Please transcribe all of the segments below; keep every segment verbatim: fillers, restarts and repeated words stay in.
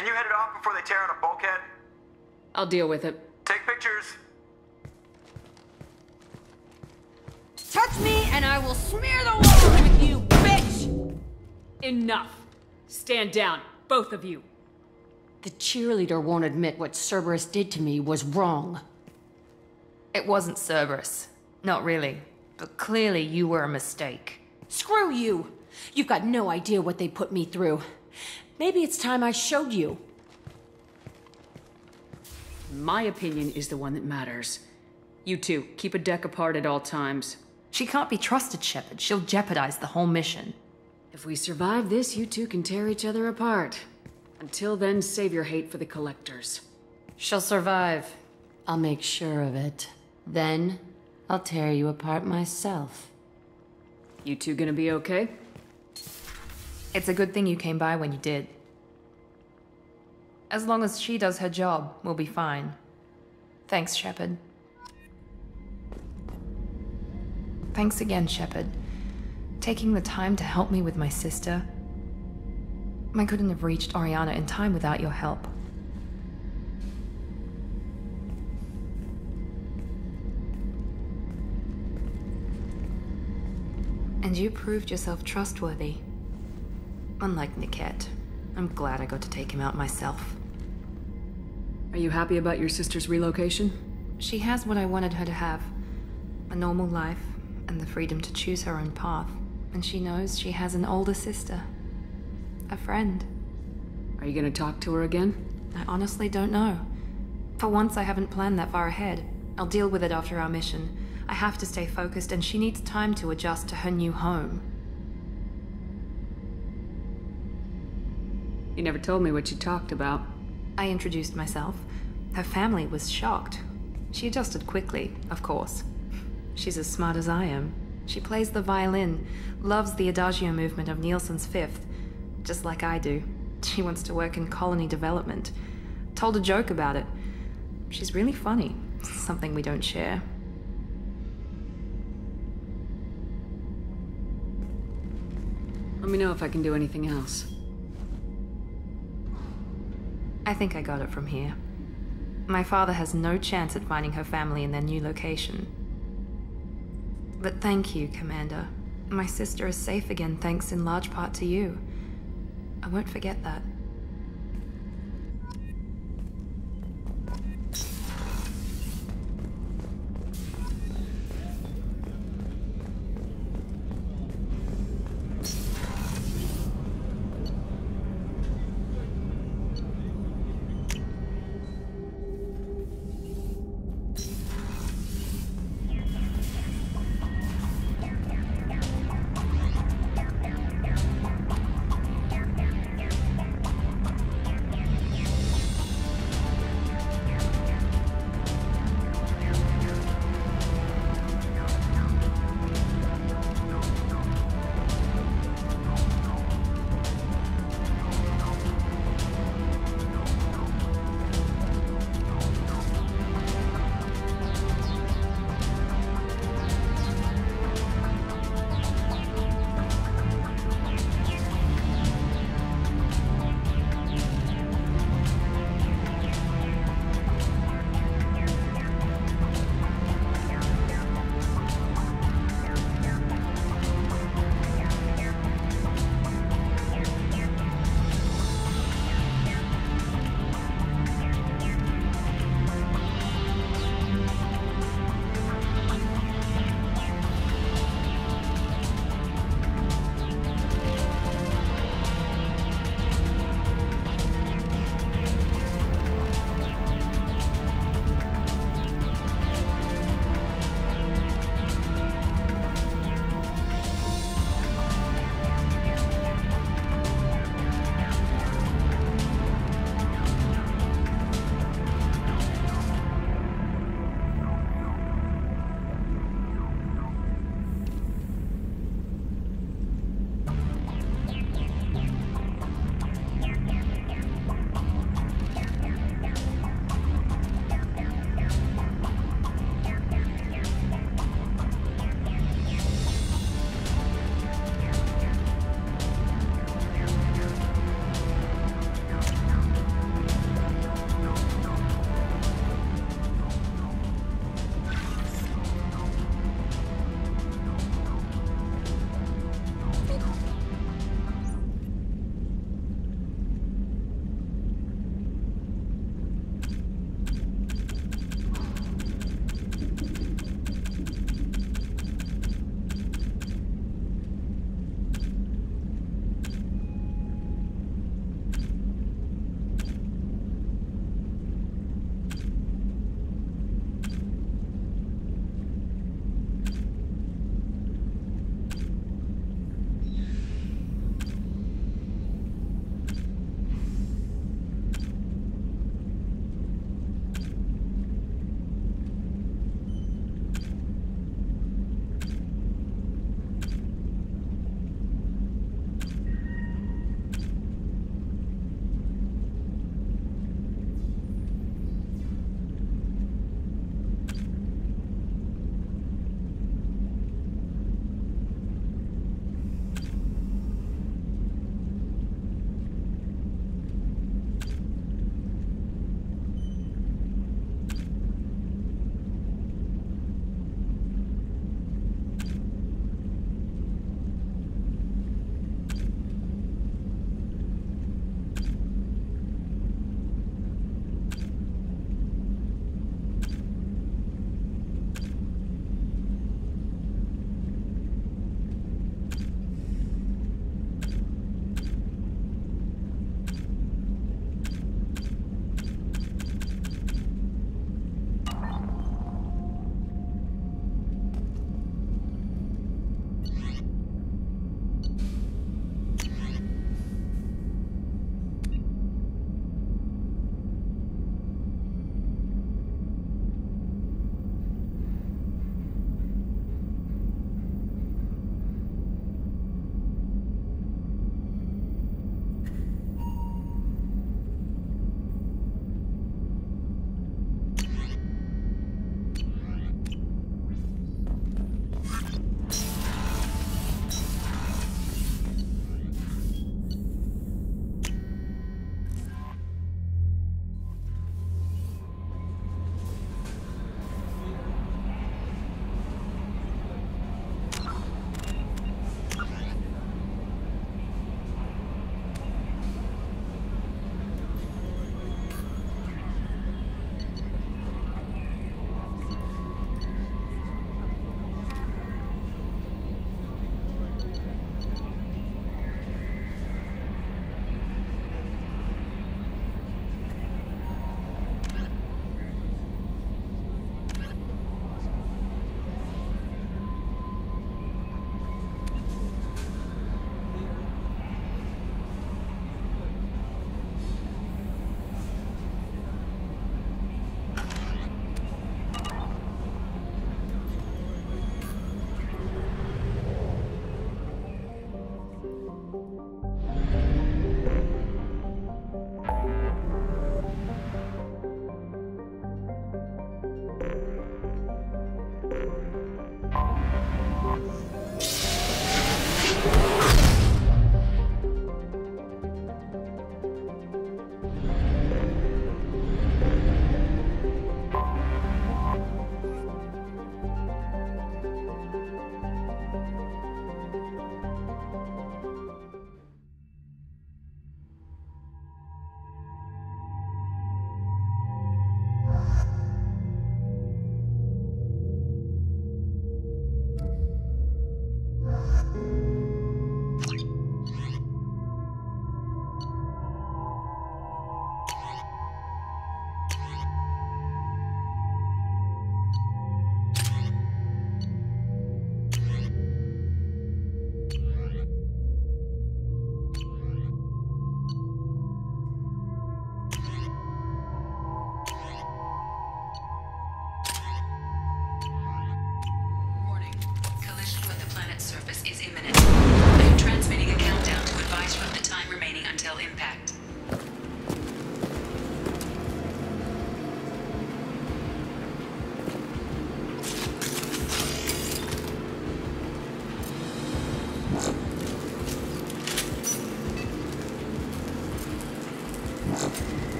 can you head it off before they tear out a bulkhead? I'll deal with it. Take pictures. Touch me and I will smear the walls with you, bitch! Enough. Stand down, both of you. The cheerleader won't admit what Cerberus did to me was wrong. It wasn't Cerberus. Not really. But clearly you were a mistake. Screw you! You've got no idea what they put me through. Maybe it's time I showed you. My opinion is the one that matters. You two, keep a deck apart at all times. She can't be trusted, Shepard. She'll jeopardize the whole mission. If we survive this, you two can tear each other apart. Until then, save your hate for the Collectors. She'll survive. I'll make sure of it. Then, I'll tear you apart myself. You two gonna be okay? It's a good thing you came by when you did. As long as she does her job, we'll be fine. Thanks, Shepard. Thanks again, Shepard. Taking the time to help me with my sister. I couldn't have reached Oriana in time without your help. And you proved yourself trustworthy. Unlike Niket, I'm glad I got to take him out myself. Are you happy about your sister's relocation? She has what I wanted her to have. A normal life, and the freedom to choose her own path. And she knows she has an older sister. A friend. Are you gonna talk to her again? I honestly don't know. For once, I haven't planned that far ahead. I'll deal with it after our mission. I have to stay focused, and she needs time to adjust to her new home. You never told me what you talked about. I introduced myself. Her family was shocked. She adjusted quickly, of course. She's as smart as I am. She plays the violin, loves the Adagio movement of Nielsen's Fifth, just like I do. She wants to work in colony development. Told a joke about it. She's really funny, something we don't share. Let me know if I can do anything else. I think I got it from here. My father has no chance at finding her family in their new location. But thank you, Commander. My sister is safe again thanks in large part to you. I won't forget that.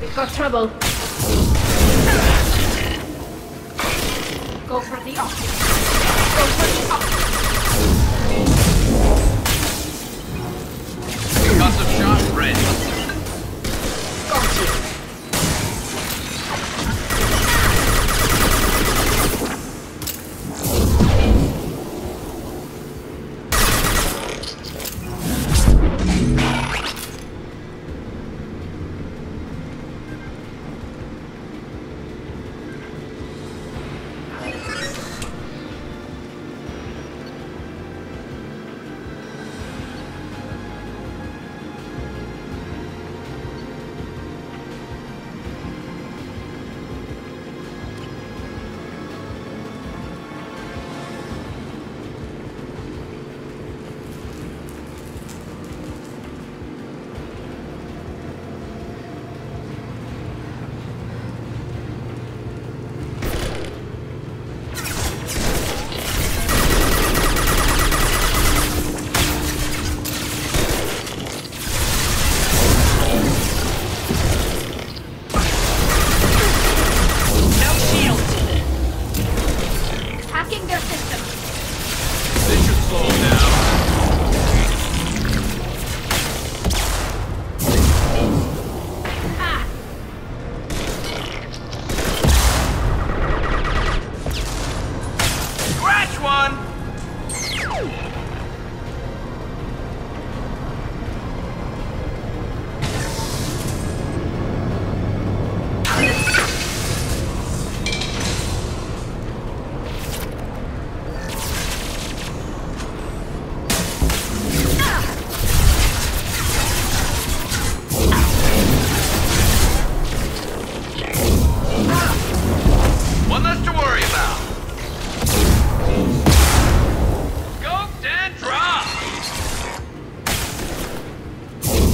We've got trouble. Go for the optic. Go for the optic. Got some shots ready. Got you.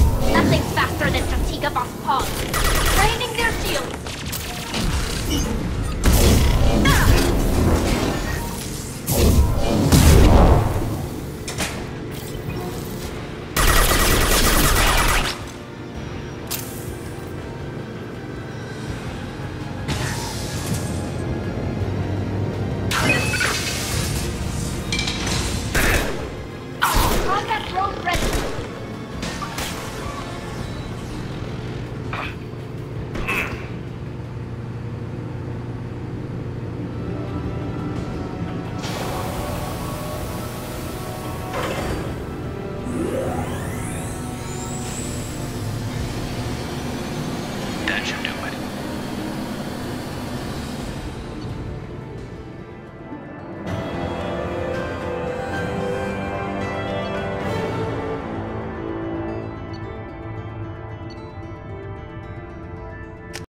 Give us pause. Draining their shields.